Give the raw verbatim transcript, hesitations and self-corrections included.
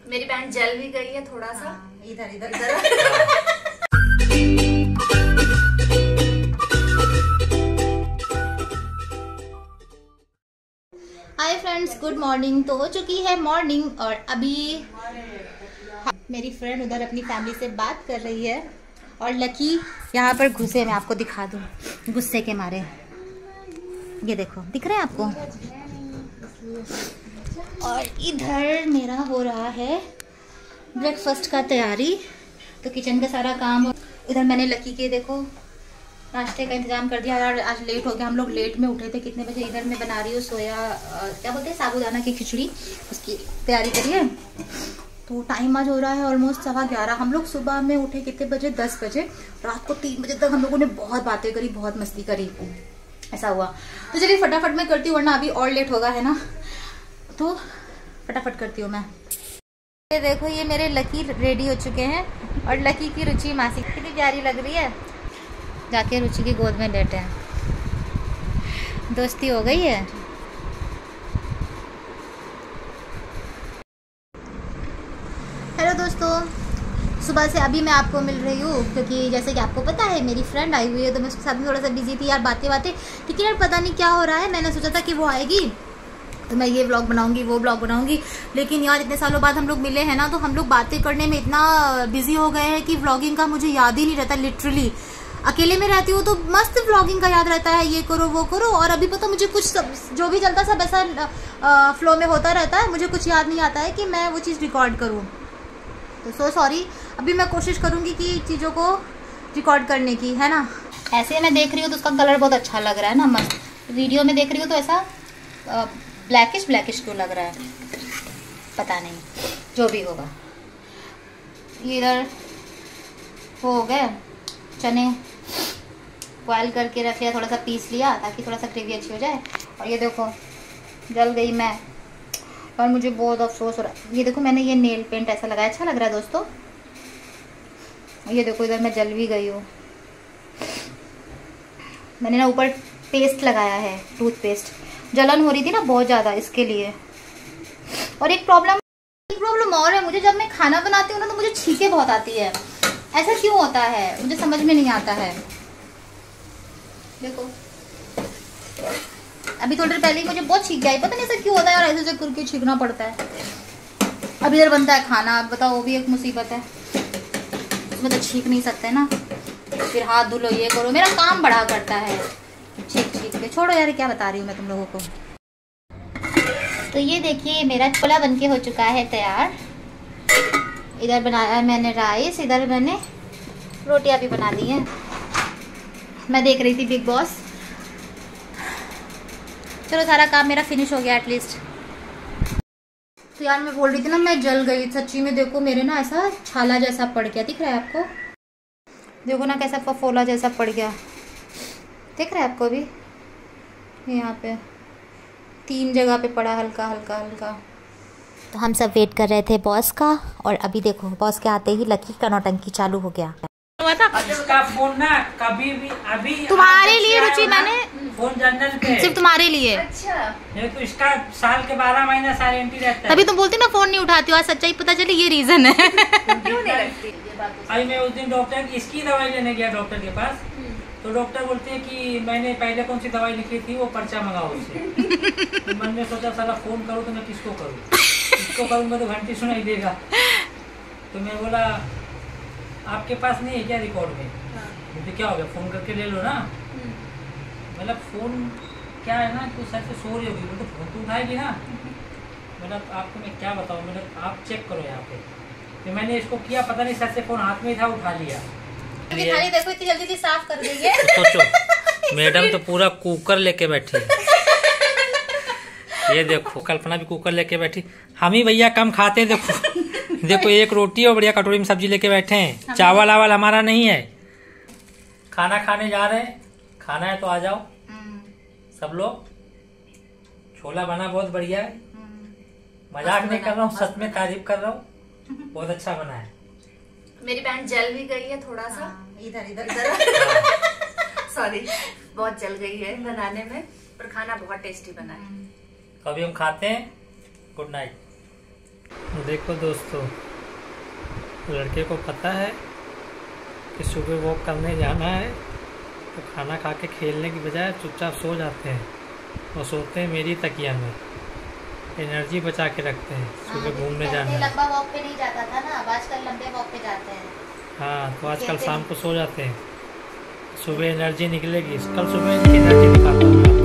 मेरी बहन जल भी गई है थोड़ा सा। इधर इधर इधर। Hi friends, good morning. तो हो चुकी है मॉर्निंग और अभी मेरी फ्रेंड उधर अपनी फैमिली से बात कर रही है और लकी यहाँ पर घुसे। मैं आपको दिखा दूँ गुस्से के मारे। ये देखो, दिख रहे हैं आपको? और इधर मेरा हो रहा है ब्रेकफास्ट का तैयारी। तो किचन का सारा काम हो। इधर मैंने लकी के देखो नाश्ते का इंतजाम कर दिया। यार आज लेट हो गया, हम लोग लेट में उठे थे। कितने बजे? इधर मैं बना रही हूँ सोया आ, क्या बोलते हैं, साबूदाना की खिचड़ी, उसकी तैयारी करिए। तो टाइम आज हो रहा है ऑलमोस्ट सवा ग्यारह। हम लोग सुबह में उठे कितने बजे? दस बजे। रात को तीन बजे तक हम लोगों ने बहुत बातें करी, बहुत मस्ती करी, ऐसा हुआ। तो चलिए फटाफट मैं करती हूँ वरना अभी और लेट होगा, है ना। तो फटाफट करती हूँ मैं। ये देखो, ये मेरे लकी रेडी हो चुके हैं और लकी की रुचि मासी कितनी प्यारी लग रही है। जाके रुचि की गोद में लेटे हैं। दोस्ती हो गई है। हेलो दोस्तों, सुबह से अभी मैं आपको मिल रही हूँ क्योंकि जैसे कि आपको पता है मेरी फ्रेंड आई हुई है, तो मैं उसके साथ में थोड़ा सा बिजी थी यार, बातें बातें। लेकिन यार पता नहीं क्या हो रहा है, मैंने सोचा था कि वो आएगी तो मैं ये व्लॉग बनाऊंगी, वो व्लॉग बनाऊंगी। लेकिन यार इतने सालों बाद हम लोग मिले हैं ना, तो हम लोग बातें करने में इतना बिजी हो गए हैं कि व्लॉगिंग का मुझे याद ही नहीं रहता। लिटरली अकेले में रहती हूँ तो मस्त व्लॉगिंग का याद रहता है, ये करो वो करो। और अभी पता मुझे कुछ सब, जो भी चलता सब ऐसा फ्लो में होता रहता है, मुझे कुछ याद नहीं आता है कि मैं वो चीज़ रिकॉर्ड करूँ। तो सो सॉरी। अभी मैं कोशिश करूँगी कि चीज़ों को रिकॉर्ड करने की, है ना। ऐसे मैं देख रही हूँ तो उसका कलर बहुत अच्छा लग रहा है ना, मस्त। वीडियो में देख रही हूँ तो ऐसा ब्लैकिश ब्लैकिश क्यों लग रहा है पता नहीं, जो भी होगा। इधर हो गए चने बॉयल करके रख लिया, थोड़ा सा पीस लिया ताकि थोड़ा सा ग्रेवी अच्छी हो जाए। और ये देखो जल गई मैं, और मुझे बहुत अफसोस हो रहा है। ये देखो मैंने ये नेल पेंट ऐसा लगाया, अच्छा लग रहा है दोस्तों। ये देखो इधर मैं जल भी गई हूँ। मैंने ना ऊपर पेस्ट लगाया है, टूथपेस्ट। जलन हो रही थी ना बहुत ज़्यादा, इसके लिए। और एक प्रॉब्लम एक प्रॉब्लम और है मुझे, जब मैं खाना बनाती हूँ ना तो मुझे छींके बहुत आती है। ऐसा क्यों होता है मुझे समझ में नहीं आता है। देखो अभी थोड़ी देर पहले ही मुझे बहुत छींक आई, पता नहीं ऐसा क्यों होता है यार, ऐसे ऐसे करके छींकना पड़ता है। अब इधर बनता है खाना, अब बताओ वो भी एक मुसीबत है, उसमें तो छींक नहीं सकते ना। फिर हाथ धुलो, ये करो, मेरा काम बढ़ा करता है छींक छींक के। छोड़ो यार, क्या बता रही हूँ मैं तुम लोगों को। तो ये देखिए मेरा छोला बनके हो चुका है तैयार। इधर बनाया मैंने राइस, इधर मैंने रोटियां भी बना दी हैं। मैं देख रही थी बिग बॉस। चलो सारा काम मेरा फिनिश हो गया एटलीस्ट। तो यार मैं बोल रही थी ना, मैं जल गई सच्ची में। देखो मेरे ना ऐसा छाला जैसा पड़ गया, दिख रहा है आपको? देखो ना कैसा फफोला जैसा पड़ गया, दिख रहा है आपको? भी यहाँ पे तीन जगह पे पड़ा, हल्का हल्का हल्का। तो हम सब वेट कर रहे थे बॉस का, और अभी देखो बॉस के आते ही लकी का नौटंकी चालू हो गया। इसका फोन ना कभी भी अभी तुम्हारे लिए रुचि, मैंने फोन जनरल पे सिर्फ तुम्हारे लिए। अच्छा, ये तो इसका साल के बारह महीना सारेंटी रहता है। तभी तुम बोलती ना फोन नहीं उठाती हो, आज सच्चाई पता चली ये रीजन है। क्यों नहीं लगती ये बात? अभी मैं उस दिन डॉक्टर इसकी दवाई लेने गया डॉक्टर के पास, तो डॉक्टर बोलते हैं कि मैंने पहले कौन सी दवाई लिखी थी वो पर्चा मंगाओ उससे। तो मन में सोचा साला फोन करूँ तो मैं किसको करूँ, किसको करूँगा तो घंटी सुनाई देगा। तो मैं बोला आपके पास नहीं है क्या रिकॉर्ड में? मुझे क्या हो गया, फोन करके ले लो ना। मतलब फोन क्या है ना कि सर से सो रही होगी, तो फोन तो उठाएगी ना। मतलब आपको मैं क्या बताऊँ, मतलब आप चेक करो यहाँ पे। तो मैंने इसको किया, पता नहीं सर से फोन हाथ में था, उठा लिया। थाली देखो इतनी जल्दी से साफ कर देंगे। सोचो मैडम तो पूरा कुकर लेके बैठी। ये देखो कल्पना भी कुकर लेके बैठी। हम ही भैया कम खाते, देखो देखो एक रोटी और बढ़िया कटोरी में सब्जी लेके बैठे हैं। चावल आवल हमारा नहीं है। खाना खाने जा रहे हैं, खाना है तो आ जाओ सब लोग। छोला बना बहुत बढ़िया है, मजाक नहीं कर रहा हूँ, सच में तारीफ कर रहा हूँ, बहुत अच्छा बना है। मेरी बहन जल भी गई है थोड़ा सा, इधर इधर इधर सॉरी, बहुत जल गई है बनाने में, पर खाना बहुत टेस्टी बना है। तो अभी हम खाते हैं। Good night. देखो दोस्तों, लड़के को पता है कि सुबह वॉक करने जाना है, तो खाना खा के खेलने की बजाय चुपचाप सो जाते हैं और सोते हैं मेरी तकिया में, एनर्जी बचा के रखते हैं। सुबह घूमने जाना है। लंबा वॉक पे नहीं जाता था ना, अब आजकल लंबे वॉक पे जाते हैं। हाँ, तो आजकल शाम को सो जाते हैं, सुबह एनर्जी निकलेगी। कल सुबह इनकी एनर्जी दिखाता हूँ।